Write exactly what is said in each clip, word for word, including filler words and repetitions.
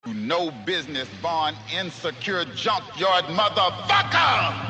No business born insecure junkyard motherfucker!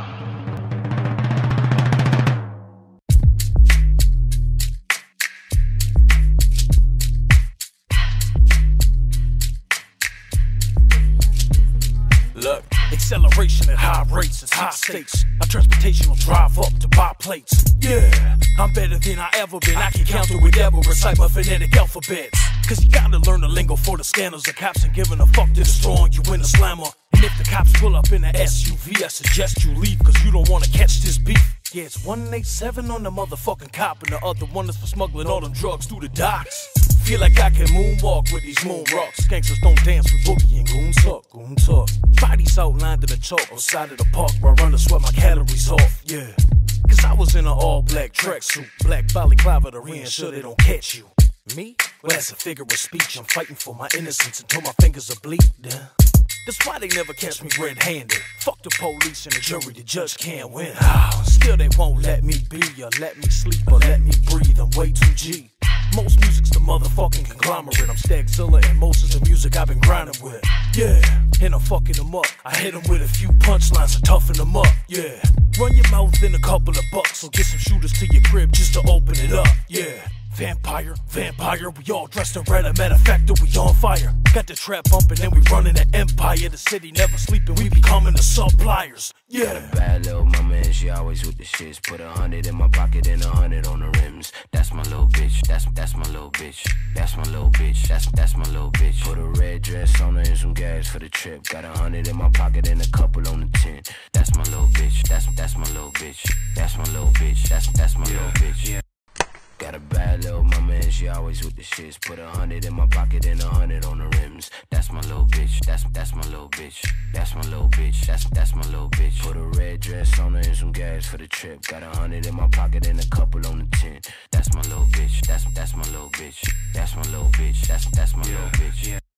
Look, acceleration at high rates is high stakes. Our transportation will drive up to buy plates. Yeah, I'm better than I ever been. I can counter with ever, recite my phonetic alphabets. Cause you gotta learn the lingo for the scanners. The cops ain't giving a fuck to destroying you in a slammer. And if the cops pull up in an S U V, I suggest you leave, cause you don't wanna catch this beef. Yeah, it's one eight seven on the motherfucking cop, and the other one is for smuggling all them drugs through the docks. Feel like I can moonwalk with these moon rocks. Gangsters don't dance with boogie and goon talk, goon talk. Bodies outlined in the chalk outside of the park where I run to sweat my calories off, yeah. Cause I was in an all-black tracksuit, black balaclava to ensure they don't catch you. Me? Well, that's a figure of speech. I'm fighting for my innocence until my fingers are bleeding. That's why they never catch me red-handed. Fuck the police and the jury, the judge can't win. Oh, still they won't let me be, or let me sleep, or let me breathe. I'm way too G. Most music's the motherfucking conglomerate. I'm Stagzilla, and most is the music I've been grinding with. Yeah, and I'm fucking them up. I hit them with a few punchlines to toughen them up. Yeah, run your mouth in a couple of bucks, or get some shooters to your crib just to open it up. Yeah. Vampire, vampire, we all dressed in red. A matter of fact, we on fire. Got the trap bumping and we running an empire. The city never sleeping, we becoming the suppliers. Yeah. Got a bad little mama and she always with the shits. Put a hundred in my pocket and a hundred on the rims. That's my little bitch. That's that's my little bitch. That's my little bitch. That's that's my little bitch. Put a red dress on her and some gas for the trip. Got a hundred in my pocket and a couple on the tent. That's my little bitch. That's that's my little bitch. That's my little bitch. That's that's my yeah. little bitch. Yeah. Got a bad little mama and she always with the shits. Put a hundred in my pocket and a hundred on the rims. That's my little bitch. That's that's my little bitch. That's my little bitch. That's that's my little bitch. Put a red dress on her and some gas for the trip. Got a hundred in my pocket and a couple on the tent. That's my little bitch. That's that's my little bitch. That's my little bitch. That's that's my yeah. little bitch. Yeah.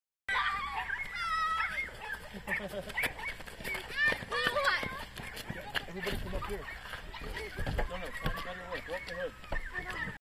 Everybody come up here. No, no, find your way. Go up the hood.